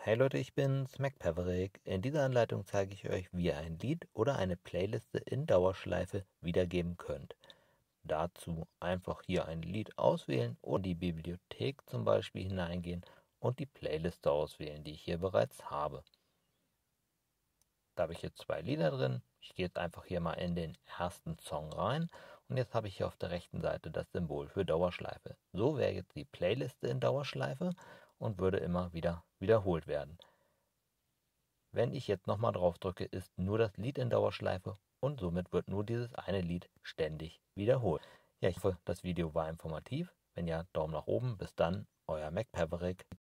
Hey Leute, ich bin's, MacPaverick. In dieser Anleitung zeige ich euch, wie ihr ein Lied oder eine Playliste in Dauerschleife wiedergeben könnt. Dazu einfach hier ein Lied auswählen oder in die Bibliothek zum Beispiel hineingehen und die Playliste auswählen, die ich hier bereits habe. Da habe ich jetzt 2 Lieder drin. Ich gehe jetzt einfach hier mal in den ersten Song rein und jetzt habe ich hier auf der rechten Seite das Symbol für Dauerschleife. So wäre jetzt die Playliste in Dauerschleife und würde immer wieder wiederholt werden. Wenn ich jetzt nochmal drauf drücke, ist nur das Lied in Dauerschleife und somit wird nur dieses eine Lied ständig wiederholt. Ja, ich hoffe, das Video war informativ. Wenn ja, Daumen nach oben. Bis dann, euer MacPaverick.